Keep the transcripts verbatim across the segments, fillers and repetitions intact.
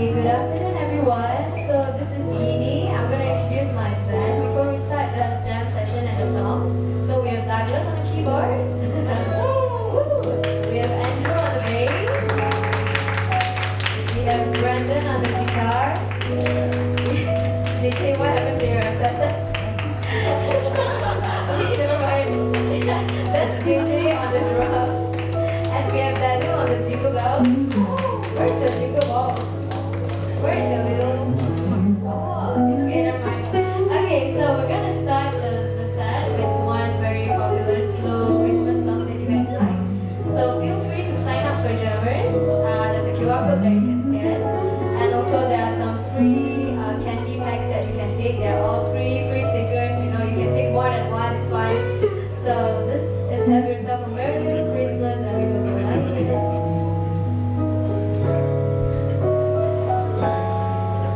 Okay, good afternoon everyone. So this is Edie. I'm going to introduce my band before we start the jam session and the songs. So we have Douglas on the keyboards. We have Andrew on the bass. We have Brandon on the guitar. J K, what happened to your setup? Okay, never mind. That's J J on the drums. And we have Daniel on the jingle bell. Where's the jingle ball? Where's the little... Oh, it's okay, never mind. Okay, so we're gonna start the, the set with one very popular slow Christmas song that you guys like. So feel free to sign up for Jammers. Uh, there's a Q R code that you can scan. And also there are some free uh, candy packs that you can take. They're all free, free stickers. You know, you can take more than one, it's fine. So this is Have Yourself a Merry Little Christmas, and we will be live.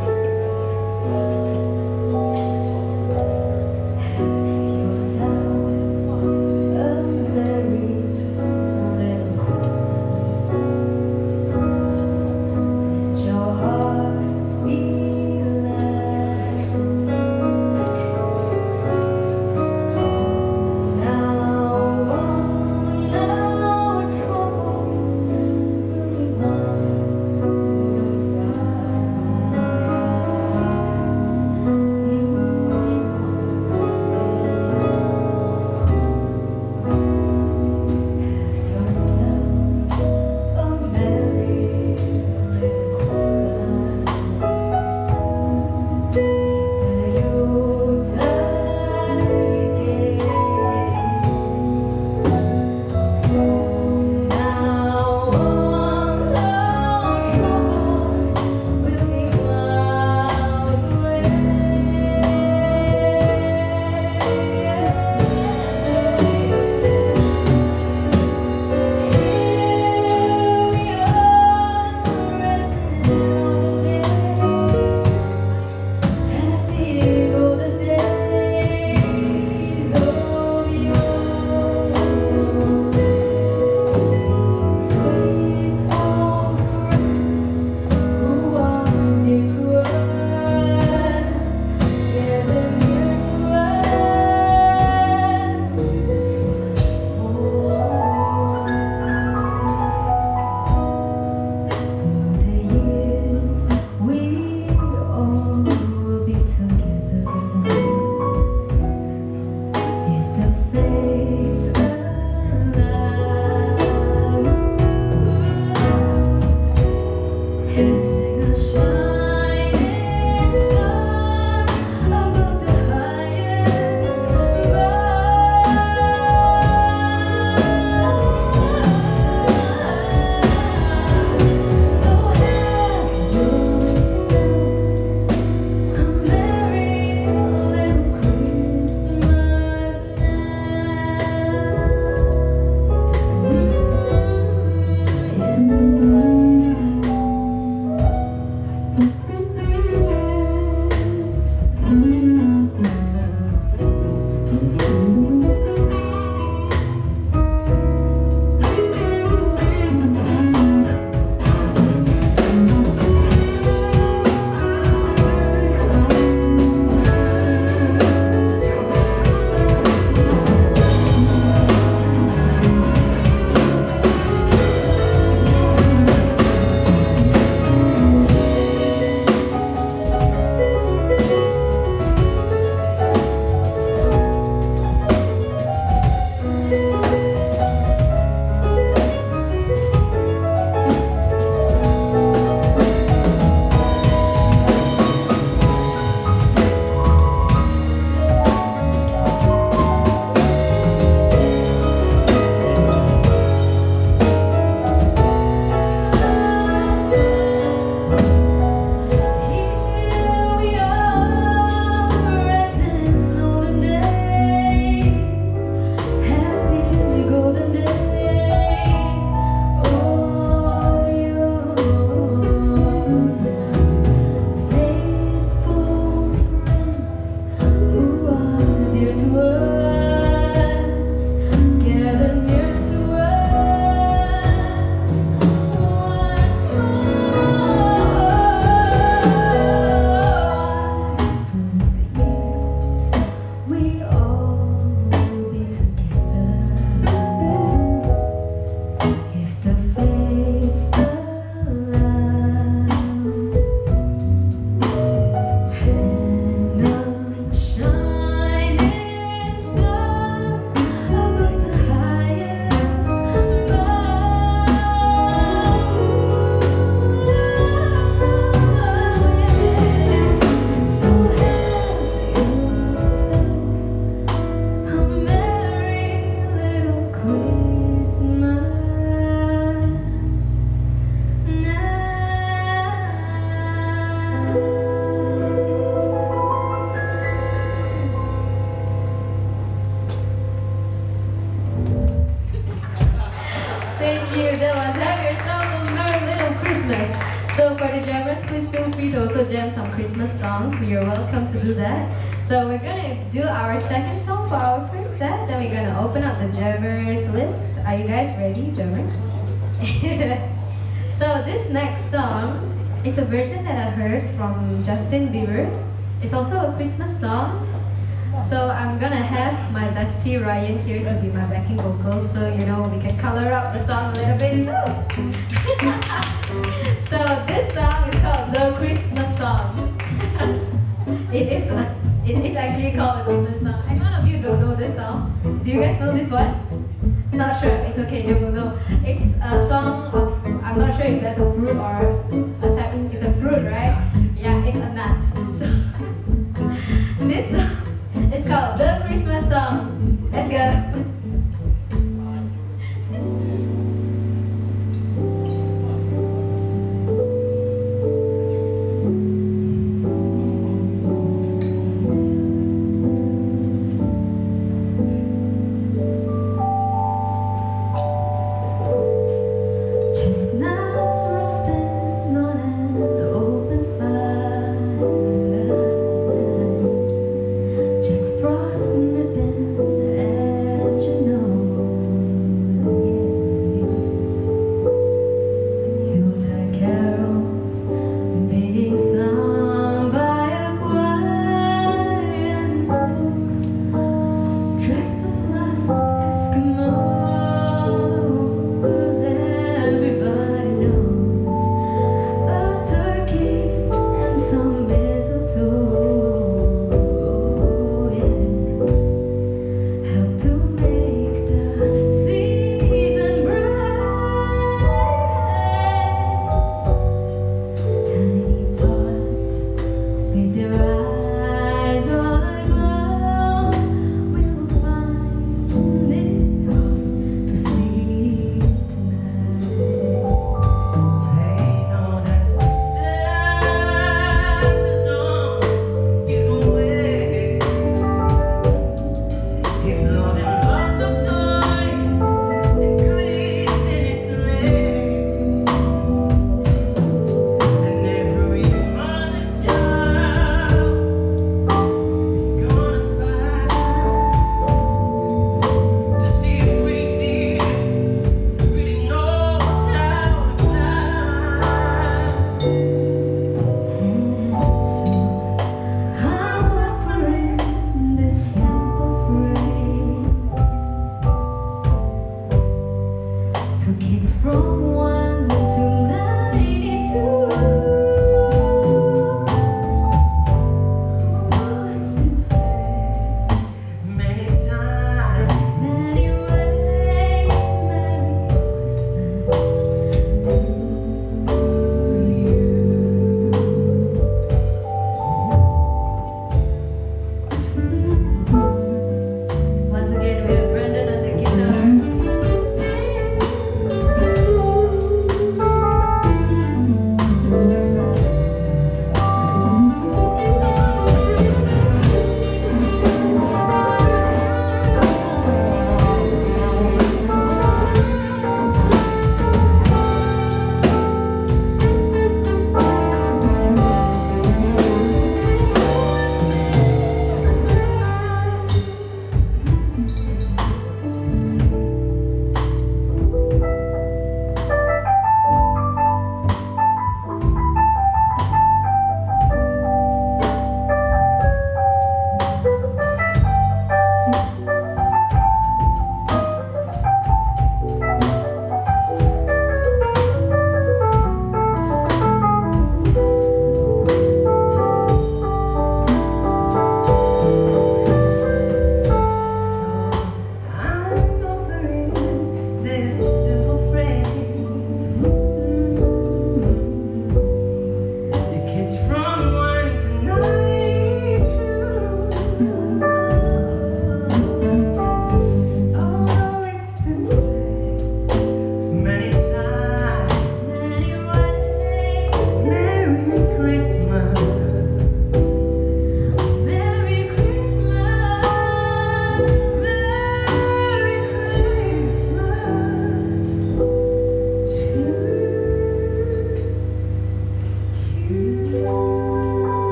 guys, please feel free to also jam some Christmas songs. You're welcome to do that. So we're gonna do our second song for our first set. Then we're gonna open up the jammers list. Are you guys ready, jammers? So this next song is a version that I heard from Justin Bieber. It's also a Christmas song. So I'm gonna have my bestie Ryan here to be my backing vocals, so you know we can color up the song a little bit too. So this song is called The Christmas Song. It is a, it is actually called a Christmas song. And one of you don't know this song. Do you guys know this one? Not sure. It's okay. You will know. It's a song of, I'm not sure if that's a fruit or a type. It's a fruit, right? Yeah, it's a nut. So this song. It's called The Christmas Song. Let's go. Frost nipping at your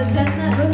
Chestnut